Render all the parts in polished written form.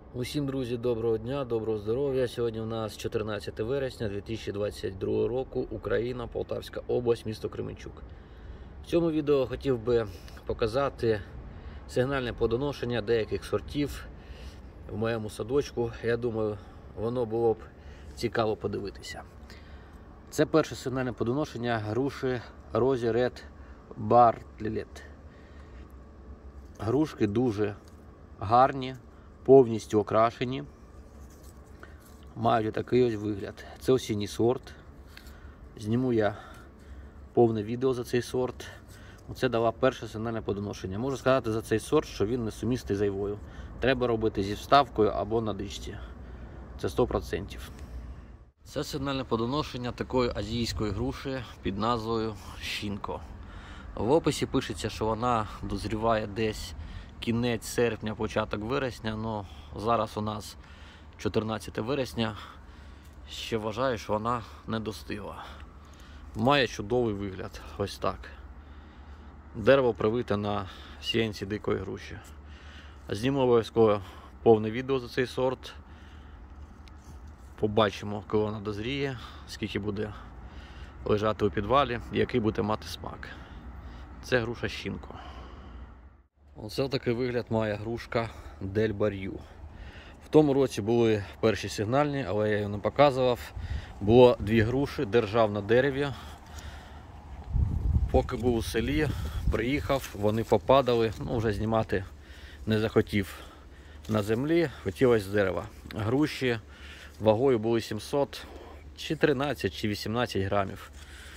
Усім, друзі, доброго дня, доброго здоров'я. Сьогодні у нас 14 вересня 2022 року, Україна, Полтавська область, місто Кременчук. В цьому відео хотів би показати сигнальне плодоношення деяких сортів в моєму садочку. Я думаю, воно було б цікаво подивитися. Це перше сигнальне плодоношення груші Rosy Red Bartlett. Грушки дуже гарні, повністю окрашені, мають такий ось вигляд. Це осінній сорт. Зніму я повне відео за цей сорт. Оце дала перше сигнальне плодоношення. Можу сказати за цей сорт, що він несумісний з айвою. Треба робити зі вставкою або на дичці. Це 100%. Це сигнальне плодоношення такої азійської груші під назвою Шинко. В описі пишеться, що вона дозріває десь кінець серпня, початок вересня, але зараз у нас 14 вересня, ще вважаю, що вона не достигла. Має чудовий вигляд, ось так. Дерево привите на сіянці дикої груші. Зніму обов'язково повне відео за цей сорт. Побачимо, коли вона дозріє, скільки буде лежати у підвалі і який буде мати смак. Це груша Шинко. Оце такий вигляд має грушка Дель Бар'ю. В тому році були перші сигнальні, але я її не показував. Було дві груші, держав на дереві. Поки був у селі, приїхав, вони попадали, вже знімати не захотів на землі, хотілося з дерева. Груші вагою були 700, чи 13, чи 18 грамів.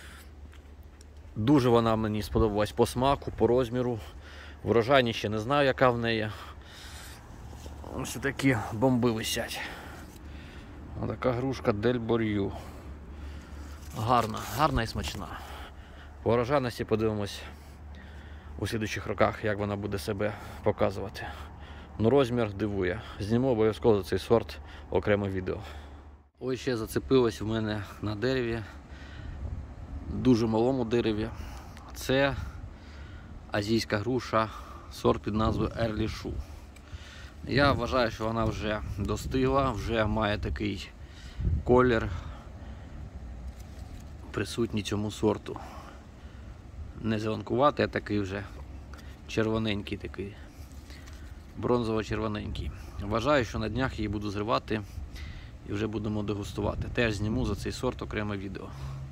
Дуже вона мені сподобалась по смаку, по розміру. Врожайність ще не знаю, яка в неї. Ось такі бомби висять. Ось така грушка Дель Бар'ю. Гарна, гарна і смачна. По врожайності подивимось у слідуючих роках, як вона буде себе показувати. Розмір дивує. Зніму обов'язково за цей сорт окреме відео. Ось ще зацепилось в мене на дереві. Дуже малому дереві. Це азійська груша, сорт під назвою Early Shoe. Я вважаю, що вона вже достигла, вже має такий колір присутній цьому сорту. Не зеленкуватий, а такий вже червоненький, такий, бронзово-червоненький. Вважаю, що на днях її буду зривати і вже будемо дегустувати. Теж зніму за цей сорт окреме відео.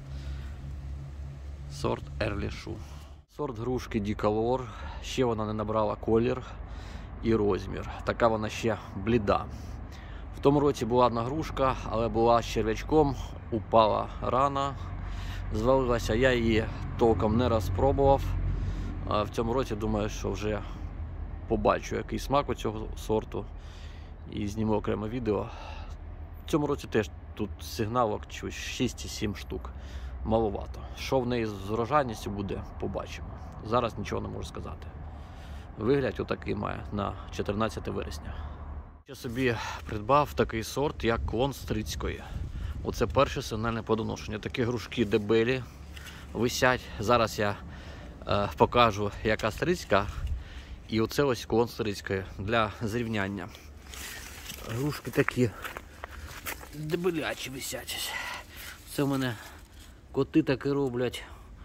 Сорт Early Shoe. Сорт грушки Діколор, ще вона не набрала колір і розмір. Така вона ще бліда. В тому році була одна грушка, але була з черв'ячком, упала рано, звалилася. Я її толком не розпробував. В цьому році думаю, що вже побачу, який смак у цього сорту і зніму окреме відео. В цьому році теж тут сигналок 6-7 штук. Маловато. Що в неї з врожайністю буде, побачимо. Зараз нічого не можу сказати. Вигляд отакий має на 14 вересня. Я собі придбав такий сорт, як клон стрицької. Оце перше сигнальне плодоношення. Такі грушки дебелі висять. Зараз я покажу, яка стрицька. І оце ось клон стрицької для зрівняння. Грушки такі дебелячі висять. Це в мене коти таки роблять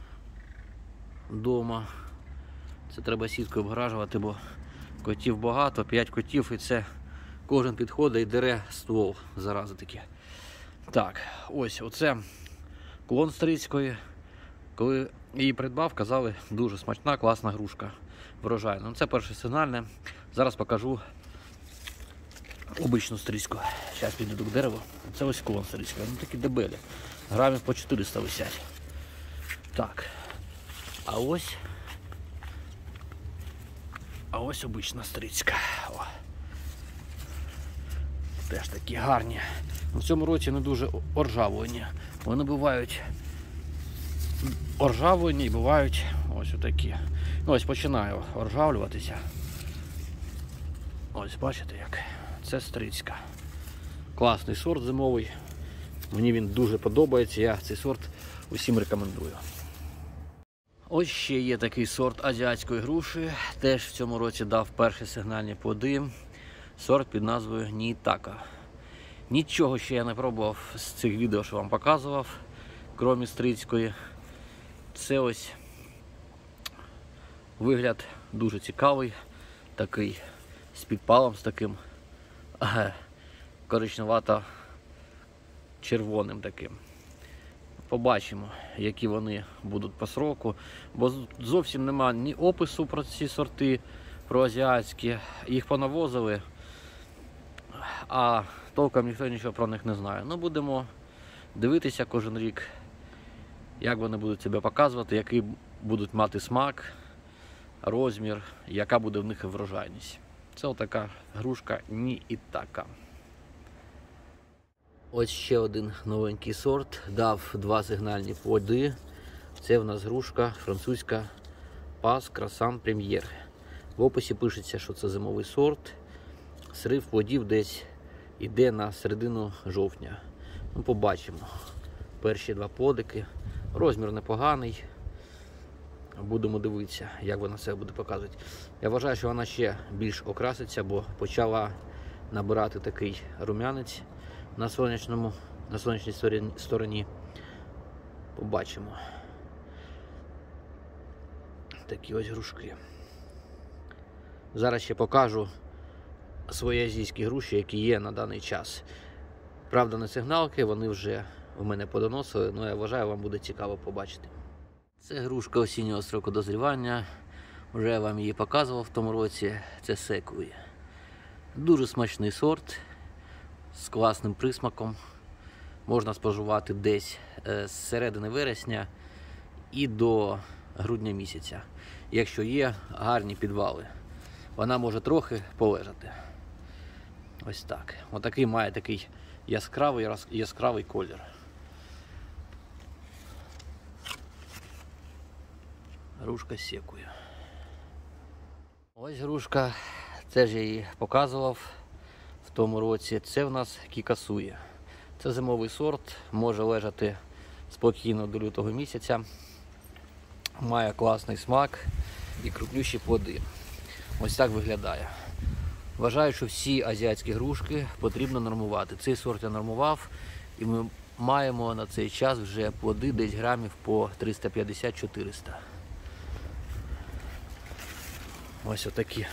вдома. Це треба сіткою обгражувати, бо котів багато, 5 котів, і це кожен підходить і дере ствол, зарази такі. Так, ось оце клон стрицької. Коли її придбав, казали, дуже смачна, класна грушка, врожайна. Це перше сигнальне. Зараз покажу обичну стрицьку. Зараз підійду до дерева. Це ось клон стрицька. Такі дебелі. Грамів по 400 висять. Так. А ось обична стрицька. О. Теж такі гарні. В цьому році не дуже оржавлені. Вони бувають оржавлені і бувають ось отакі. Ось починаю оржавлюватися. Ось бачите як. Це стрицька. Класний сорт зимовий. Мені він дуже подобається, я цей сорт усім рекомендую. Ось ще є такий сорт азіатської груші. Теж в цьому році дав перші сигнальні плоди. Сорт під назвою Ніїтака. Нічого ще я не пробував з цих відео, що вам показував, крім стрицької. Це ось вигляд дуже цікавий, такий з підпалом, з таким коричневато-червоним таким. Побачимо, які вони будуть по сроку, бо зовсім нема ні опису про ці сорти, про азіатські. Їх понавозили, а толком ніхто нічого про них не знає. Ну, будемо дивитися кожен рік, як вони будуть себе показувати, який будуть мати смак, розмір, яка буде в них врожайність. Це отака грушка Ніїтака. Ось ще один новенький сорт, дав 2 сигнальні плоди. Це в нас грушка французька Пас Красан Прем'єр. В описі пишеться, що це зимовий сорт. Срив плодів десь іде на середину жовтня. Ну, побачимо. Перші 2 плодики. Розмір непоганий. Будемо дивитися, як вона себе буде показувати. Я вважаю, що вона ще більш окраситься, бо почала набирати такий рум'янець на сонячній стороні. Побачимо. Такі ось грушки. Зараз ще покажу свої азійські груші, які є на даний час. Правда, не сигналки, вони вже в мене подоносили, але я вважаю, вам буде цікаво побачити. Це грушка осіннього строку дозрівання. Вже я вам її показував в тому році. Це секуї. Дуже смачний сорт з класним присмаком. Можна споживати десь з середини вересня і до грудня місяця, якщо є гарні підвали. Вона може трохи полежати. Ось так. Отакий має такий яскравий колір. Грушка секуя. Ось грушка, це ж я її показував в тому році. Це в нас кікасуя. Це зимовий сорт, може лежати спокійно до лютого місяця. Має класний смак і крупнющі плоди. Ось так виглядає. Вважаю, що всі азіатські грушки потрібно нормувати. Цей сорт я нормував, і ми маємо на цей час вже плоди десь грамів по 350-400. Ось отакі.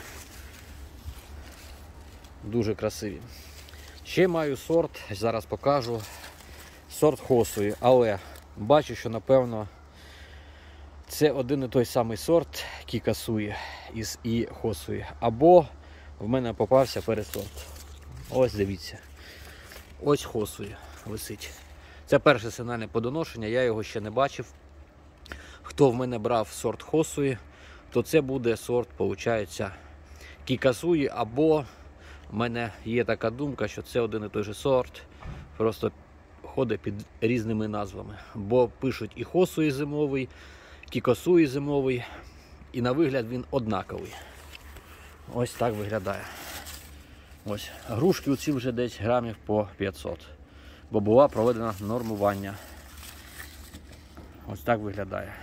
Дуже красиві. Ще маю сорт, зараз покажу, сорт хосуї, але бачу, що напевно це один і той самий сорт кікасуї і хосуї. Або в мене попався пересорт. Ось дивіться. Ось хосуї висить. Це перше сигнальне плодоношення, я його ще не бачив. Хто в мене брав сорт хосуї, то це буде сорт, виходить, кікасуї, або в мене є така думка, що це один і той же сорт, просто ходить під різними назвами. Бо пишуть і хосуї зимовий, кікасуї зимовий, і на вигляд він однаковий. Ось так виглядає. Ось, грушки оці вже десь грамів по 500, бо була проведена нормування. Ось так виглядає.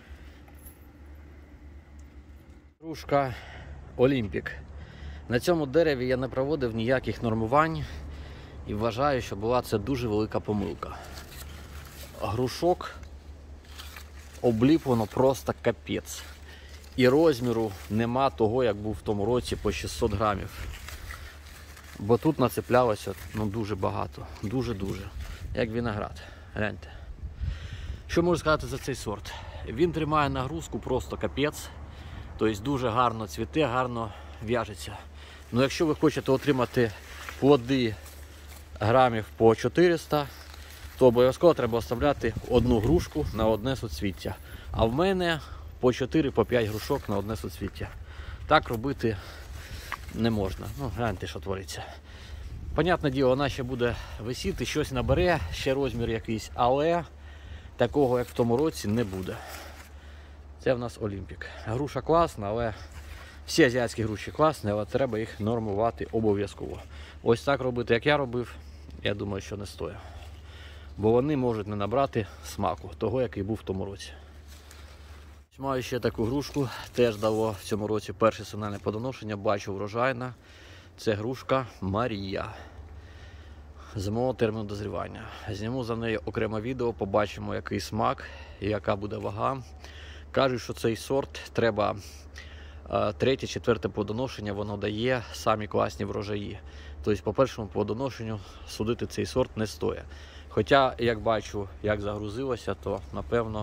Грушка Олімпік. На цьому дереві я не проводив ніяких нормувань і вважаю, що була це дуже велика помилка. Грушок обліплено просто капець. І розміру нема того, як був в тому році, по 600 грамів. Бо тут нацеплялося дуже багато. Дуже-дуже. Як виноград. Гляньте. Що можу сказати за цей сорт? Він тримає нагрузку просто капець. Тобто дуже гарно цвіте, гарно в'яжеться. Ну якщо ви хочете отримати плоди грамів по 400, то обов'язково треба оставляти одну грушку на одне суцвіття. А в мене по 4-5 грушок на одне суцвіття. Так робити не можна. Ну, гляньте, що твориться. Понятне діло, вона ще буде висіти, щось набере, ще розмір якийсь, але такого, як в тому році, не буде. Це в нас Олімпік. Груша класна, але всі азіатські груші класні, але треба їх нормувати обов'язково. Ось так робити, як я робив, я думаю, що не стоїть. Бо вони можуть не набрати смаку, того, який був в тому році. Маю ще таку грушку, теж дало в цьому році перше сигнальне плодоношення, бачу врожайна. Це грушка Марія. Зимового терміну дозрівання. Зніму за нею окреме відео, побачимо, який смак і яка буде вага. Кажуть, що цей сорт треба 3-4 плодоношення, воно дає самі класні врожаї. Тобто по першому плодоношенню судити цей сорт не стоїть. Хоча, як бачу, як загрузилося, то напевно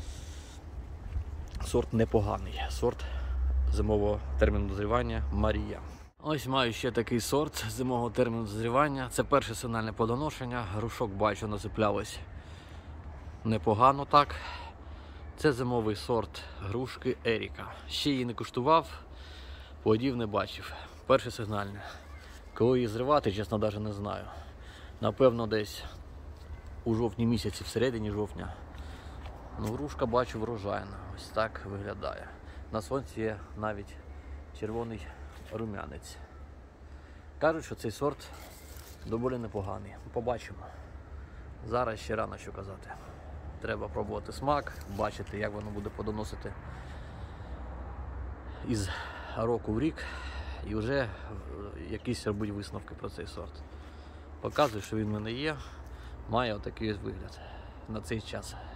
сорт непоганий. Сорт зимового терміну дозрівання Марія. Ось маю ще такий сорт зимового терміну дозрівання. Це перше сигнальне плодоношення. Грушок бачу, нацеплялось непогано так. Це зимовий сорт грушки Еріка. Ще її не куштував, плодів не бачив. Перше сигнальне. Коли її зривати, чесно, навіть не знаю. Напевно, десь у жовтні місяці, всередині жовтня. Ну, грушка бачу врожайна. Ось так виглядає. На сонці є навіть червоний рум'янець. Кажуть, що цей сорт доволі непоганий. Побачимо. Зараз ще рано що казати. Треба пробувати смак, бачити, як воно буде плодоносити із року в рік і вже якісь робити висновки про цей сорт. Показую, що він в мене є, має отакий вигляд на цей час.